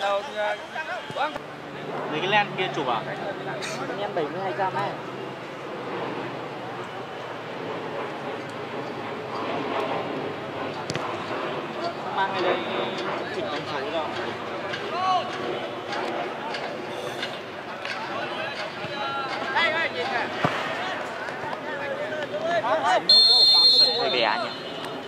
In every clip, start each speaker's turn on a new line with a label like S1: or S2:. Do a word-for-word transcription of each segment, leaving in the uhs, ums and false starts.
S1: Lấy cái len kia chụp à?
S2: Len bảy mươi hai gram ấy.
S1: Mang cái đây chỉnh đánh số đâu. Hơi bé nhỉ.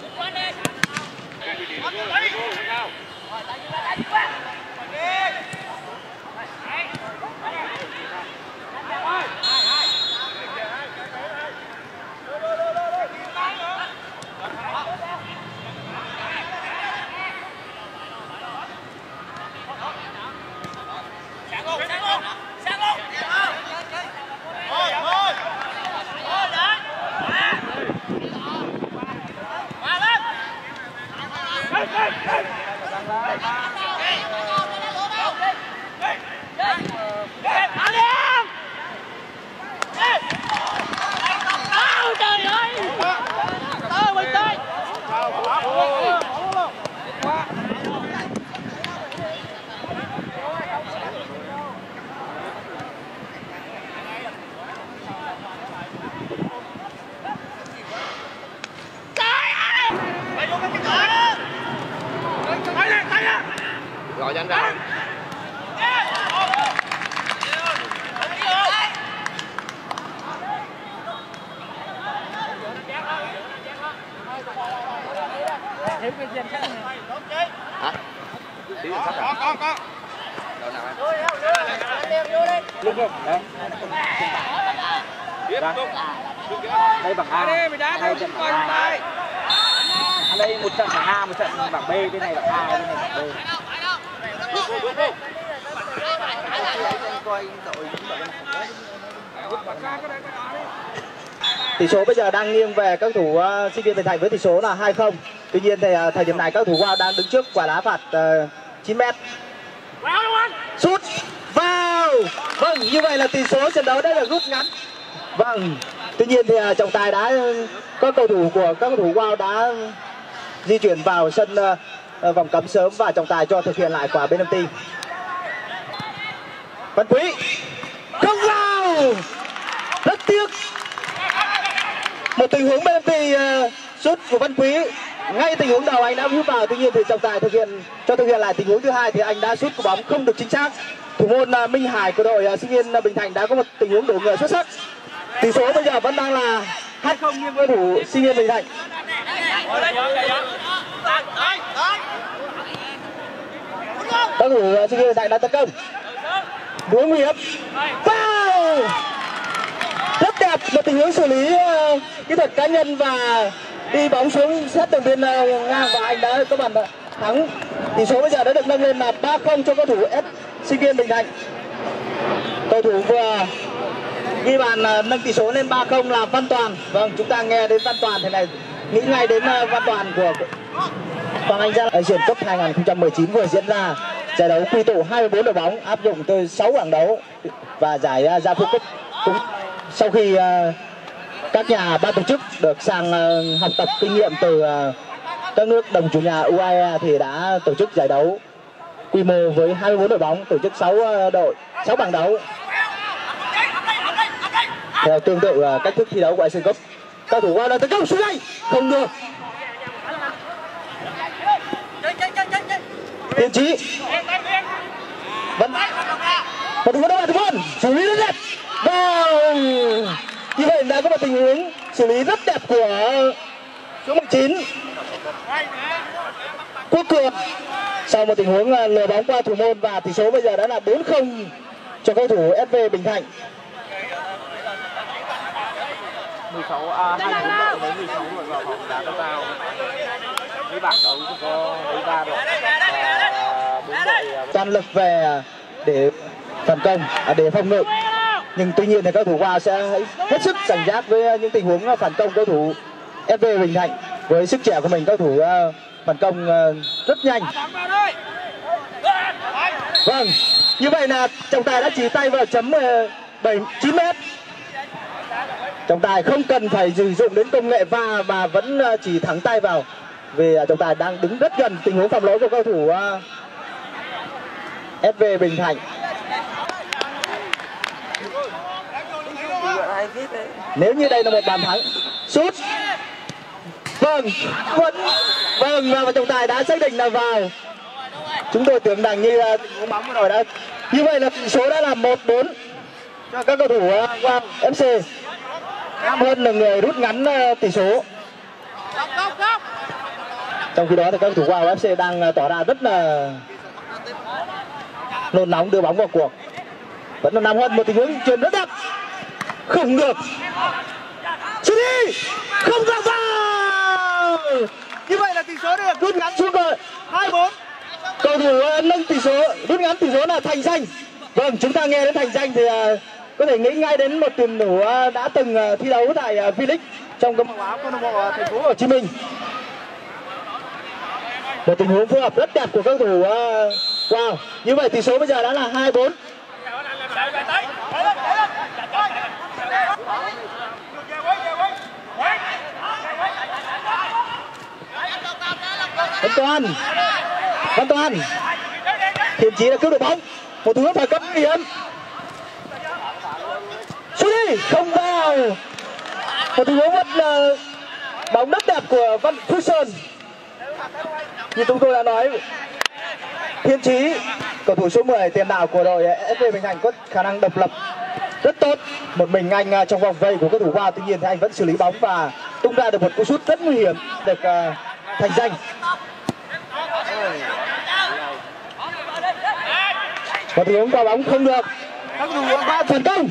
S3: Gọi cho anh ra. Hả? Xíu sắt à? Con con. Đâu nào em?
S2: Linh kìa, đấy. Đây bảng A, đây trận bảng A. Ở đây một trận bảng A, một trận bảng B, bên này bảng A, bên này bảng B.
S4: Tỷ số bây giờ đang nghiêng về các thủ uh, sinh viên Bình Thạnh với tỷ số là hai không. Tuy nhiên thì uh, thời điểm này các thủ Wow đang đứng trước quả đá phạt uh, chín mét. Sút vào. Vâng, như vậy là tỷ số trận đấu đã được rút ngắn. Vâng. Tuy nhiên thì uh, trọng tài đã các cầu thủ của các cầu thủ Wow đã di chuyển vào sân uh, vòng cấm sớm và trọng tài cho thực hiện lại quả penalty. Văn Quý không vào, rất tiếc. Một tình huống penalty uh, sút của Văn Quý, ngay tình huống đầu anh đã hút vào, tuy nhiên thì trọng tài thực hiện cho thực hiện lại tình huống thứ hai thì anh đã sút quả bóng không được chính xác. Thủ môn uh, Minh Hải của đội uh, sinh viên uh, Bình Thạnh đã có một tình huống đổ ngựa xuất sắc. Tỷ số bây giờ vẫn đang là hai không nghiêng với thủ sinh viên Bình Thạnh. Các thủ uh, sinh viên Bình Thạnh đã tấn công. Đối nguy hiểm. Vào. Rất đẹp, một tình huống xử lý uh, kỹ thuật cá nhân và đi bóng xuống sát tường biên uh, ngang và anh đã có bàn thắng. Tỷ số bây giờ đã được nâng lên là ba không cho cầu thủ S sinh viên Bình Thạnh. Cầu thủ vừa ghi bàn uh, nâng tỷ số lên ba không là Văn Toàn. Vâng, chúng ta nghe đến Văn Toàn thế này nghĩ ngay đến uh, Văn Toàn của Hoàng Anh Gia. Asian Cup hai không một chín vừa diễn ra, giải đấu quy tụ hai mươi bốn đội bóng áp dụng tới sáu bảng đấu và giải uh, Gia Phú Cup cũng sau khi uh, các nhà ban tổ chức được sang uh, học tập kinh nghiệm từ uh, các nước đồng chủ nhà u a e thì đã tổ chức giải đấu quy mô với hai mươi bốn đội bóng, tổ chức sáu uh, đội, sáu bảng đấu theo tương tự uh, cách thức thi đấu của Asian Cup. Cao thủ Wow đang tấn công xuống đây, không được. Tiến Chí vẫn một thủ môn, thủ môn xử lý rất đẹp. Wow. Như vậy đã có một tình huống xử lý rất đẹp của số mười chín Quốc Cường sau một tình huống lừa bóng qua thủ môn và tỷ số bây giờ đã là bốn không cho cầu thủ ét vê Bình Thạnh.
S1: mười sáu a hai mươi bốn đội với mười sáu đội vào vòng đá cấp cao. Cái bảng đấu chỉ có lấy ba đội và bốn đội
S4: toàn lực về để phản công, để phòng ngự. Nhưng tuy nhiên thì các thủ Wow sẽ hết sức cảnh giác với những tình huống phản công cầu thủ ét vê Bình Thạnh. Với sức trẻ của mình, các thủ phản công rất nhanh. Vâng, như vậy là trọng tài đã chỉ tay vào chấm bảy chín mét. Trọng tài không cần phải sử dụng đến công nghệ va và vẫn chỉ thẳng tay vào vì trọng tài đang đứng rất gần tình huống phạm lỗi của cầu thủ ét vê Bình Thạnh. Nếu như đây là một bàn thắng, sút. Vâng, vẫn vâng và trọng tài đã xác định là vào. Chúng tôi tưởng rằng như uh, bóng vừa rồi đã như vậy là tỷ số đã là một bốn cho các cầu thủ uh, Wow ép xê. Nam Hơn là người rút ngắn uh, tỷ số. Trong khi đó thì các cầu thủ Wow ép xê đang uh, tỏ ra rất là nôn nóng đưa bóng vào cuộc. Vẫn là Nam Hơn, một tình huống chuyền rất đẹp. Không được. Sút đi. Không vào vào. Như vậy là tỷ số được rút ngắn xuống rồi. hai bốn. Cầu thủ uh, nâng tỷ số, rút ngắn tỷ số là Thành Danh. Vâng, chúng ta nghe đến Thành Danh thì uh, có thể nghĩ ngay đến một tuyển thủ uh, đã từng uh, thi đấu tại uh, V-League trong câu lạc bộ câu lạc bộ Thành phố Hồ Chí Minh. Một tình huống phối hợp rất đẹp của các cầu thủ uh, Wow. Như vậy tỷ số bây giờ đã là hai bốn. Văn Toàn, Văn Toàn, Thiện Chí đã cứu được bóng. Một tình huống phải cấp nguy hiểm. Sút đi, không vào. Một tình huống rất là bóng rất đẹp của Văn Phước Sơn. Như chúng tôi đã nói, Thiên Chí, cầu thủ số mười tiền đạo của đội ét vê Bình Thạnh có khả năng độc lập rất tốt. Một mình anh trong vòng vây của cầu thủ Wow, tuy nhiên thì anh vẫn xử lý bóng và tung ra được một cú sút rất nguy hiểm được uh, Thành Danh. Một tình huống qua bóng không được. Các cầu thủ Wow phản công.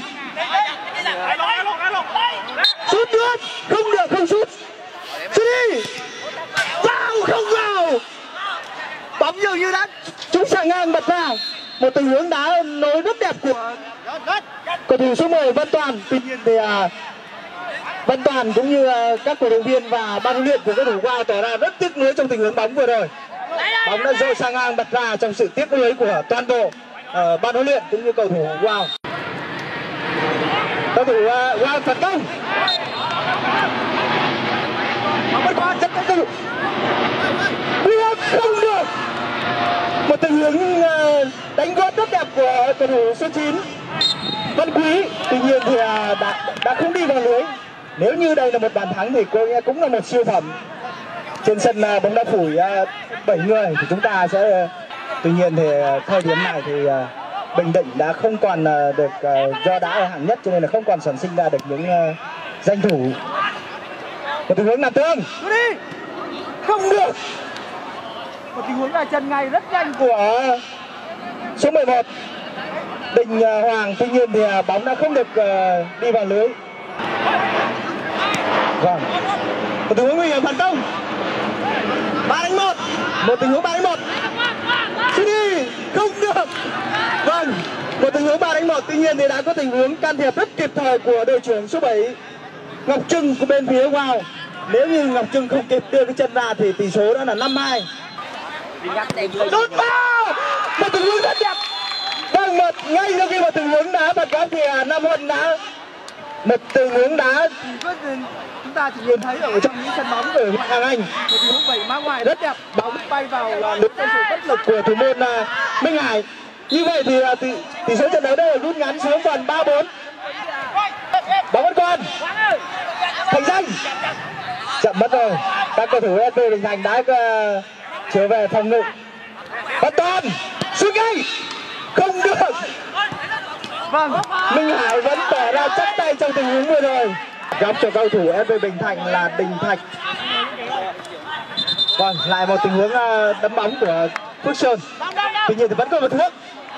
S4: Sút được, không được, không sút. Sút đi. Vào, không vào. Bóng dường như đã trúng xà ngang bật ra. Một tình huống đá nối rất đẹp của cầu thủ số mười Văn Toàn. Tuy nhiên thì uh, Văn Toàn cũng như uh, các cổ động viên và ban huấn luyện của cầu thủ Wow tỏ ra rất tiếc nuối trong tình huống bóng vừa rồi. Bóng đã rơi xà ngang bật ra trong sự tiếc nuối của toàn bộ uh, ban huấn luyện cũng như cầu thủ Wow. Cầu thủ uh, Wow phản công. Bóng bất qua chất cầu thủ. Không được. Một tình huống đánh góp rất đẹp của cầu thủ số chín Văn Quý. Tuy nhiên thì đã, đã không đi vào lưới. Nếu như đây là một bàn thắng thì cô cũng là một siêu phẩm. Trên sân bóng đá phủi bảy người thì chúng ta sẽ, tuy nhiên thì thời điểm này thì Bình Định đã không còn được, do đá ở hạng nhất cho nên là không còn sản sinh ra được những danh thủ. Một tình huống làm tương. Không được. Một tình huống là chân ngay rất nhanh của số mười một Đình Hoàng, tuy nhiên thì bóng đã không được uh, đi vào lưới. Vâng. Một tình huống nguy hiểm phản công. ba đánh một. Một tình huống ba đánh một. Sút đi, không được. Vâng. Một tình huống ba đánh một, tuy nhiên thì đã có tình huống can thiệp rất kịp thời của đội trưởng số bảy Ngọc Trưng của bên phía Wow. Nếu như Ngọc Trưng không kịp đưa cái chân ra thì tỷ số đã là năm hai. Đút vào. Một tình huống rất đẹp. Vâng, một ngay sau khi một tình huống đá bật góc thì Nam Huân đã một tình huống đá chúng ta chỉ nhìn thấy ở trong những sân bóng của Hoàng Hàng Anh. Một tình huống vẩy má ngoài rất đẹp, bóng bay vào lưới trong sự bất lực của thủ môn Minh Hải. Như vậy thì tỷ, tỷ số trận đấu đây rút ngắn xuống còn ba bốn. Bóng vẫn còn. Thành Danh. Chậm mất rồi. Các cầu thủ ét vê Bình Thạnh đã uh, trở về phòng ngự. Văn Toàn sút ngay. Không được. Vâng, Minh Hải vẫn tỏ ra chắc tay trong tình huống vừa rồi. Góc cho cầu thủ ét vê Bình Thạnh là Đình Thạch. Vâng, lại một tình huống uh, đấm bóng của Phước Sơn. Tuy nhiên thì vẫn còn một thước.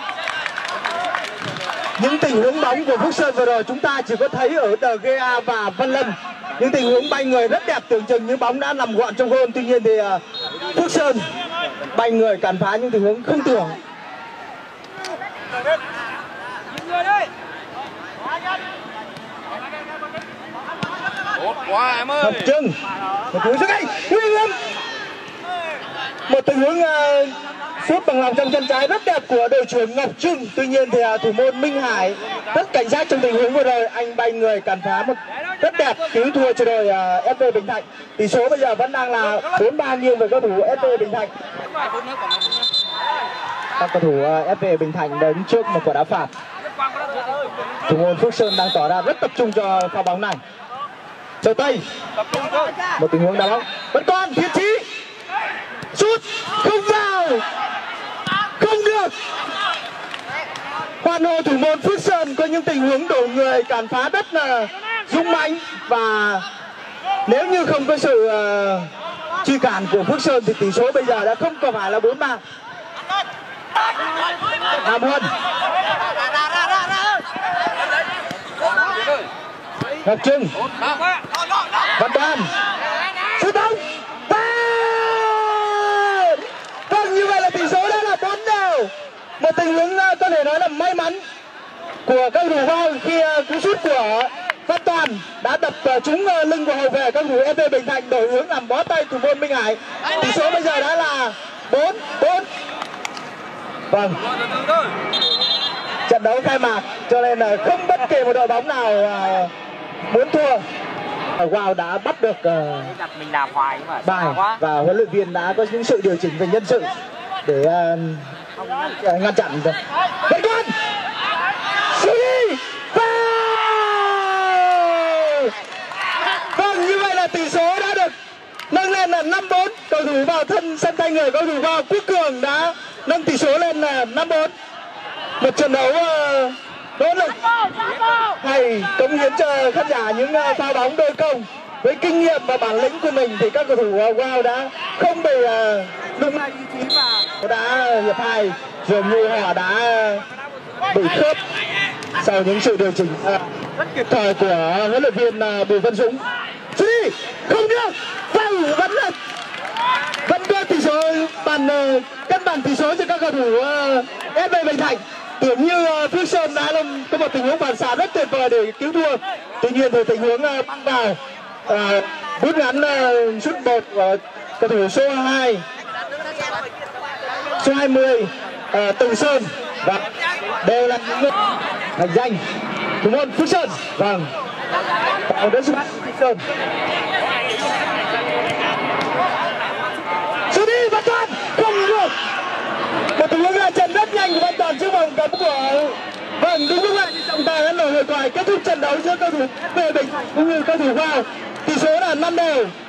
S4: Những tình huống bóng của Phước Sơn vừa rồi chúng ta chỉ có thấy ở đê giê a và Văn Lâm. Những tình huống bay người rất đẹp, tưởng chừng như bóng đã nằm gọn trong gôn. Tuy nhiên thì uh, Phước Sơn bay người cản phá những tình huống không tưởng.
S3: Quá em ơi.
S4: Ngọc Trưng, một tình huống rất hay, nguy hiểm. Một tình huống uh, sút bằng lòng trong chân trái rất đẹp của đội trưởng Ngọc Trưng. Tuy nhiên thì uh, thủ môn Minh Hải rất cảnh giác trong tình huống vừa rồi, anh bay người cản phá một rất đẹp, cứu thua cho đội uh, ét vê Bình Thạnh. Tỷ số bây giờ vẫn đang là bốn ba nghiêng về cầu thủ ét vê Bình Thạnh. các cầu thủ ép vê Bình Thạnh đứng trước một quả đá phạt. Thủ môn Phước Sơn đang tỏ ra rất tập trung cho pha bóng này. Châu Tây, một tình huống đá bóng vẫn còn Thiên Chí, sút không vào, không được. Hoan hô thủ môn Phước Sơn có những tình huống đổ người cản phá rất là dũng mãnh, và nếu như không có sự uh, truy cản của Phước Sơn thì tỷ số bây giờ đã không còn phải là bốn ba. Nam Huân, Ngọc Trưng, Văn Đoan, sút bóng, vâng, như vậy là tỷ số đã là bốn đều. Một tình huống có thể nói là may mắn của các thủ môn khi cú sút của Văn Toàn đã đập trúng lưng của hậu vệ các thủ ép vê Bình Thạnh, đổi hướng làm bó tay thủ môn Minh Hải. Tỷ số bây giờ đã là bốn bốn. Vâng, trận đấu khai mạc cho nên là không bất kỳ một đội bóng nào muốn thua. Wow đã bắt được uh,
S2: mình làm hoài mà
S4: bài và huấn luyện viên đã có những sự điều chỉnh về nhân sự để uh, ngăn chặn. Vẫn còn Suri, vâng, như vậy là tỷ số đã được nâng lên là năm bốn. Cầu thủ vào thân sân thay người, cầu thủ vào Quốc Cường đã nâng tỷ số lên là năm bốn. Một trận đấu uh, nỗ lực hay cống hiến cho khán giả những uh, pha bóng đôi công. Với kinh nghiệm và bản lĩnh của mình thì các cầu thủ uh, Wow đã không bị uh, lung lay ý chí và đã hiệp hai dường như họ đã uh, bị khớp sau những sự điều chỉnh uh, rất kịp thời của huấn luyện viên uh, Bùi Văn Dũng. Đi không được, vâng, vẫn là vẫn có tỷ số bàn uh, cân bằng tỷ số cho các cầu thủ uh, ép vê Bình Thạnh. Tưởng như uh, Phước Sơn đã làm có một tình huống phản xạ rất tuyệt vời để cứu thua. Tuy nhiên thì tình huống uh, băng vào uh, rút ngắn uh, sút một của cầu thủ số hai, số hai mươi uh, Từ Sơn, và đều là những thành danh thủ môn Phước Sơn. Vâng, tạo đến sút Phước Sơn. Sút đi Văn Toàn, không được. Một tình huống là chân rất nhanh của Văn Toàn trước vòng cấm của, vâng, đúng lúc này thì trọng tài đã nổi hồi còi kết thúc trận đấu giữa cầu thủ về Bình cũng như cầu thủ vào. Tỷ số là năm đều.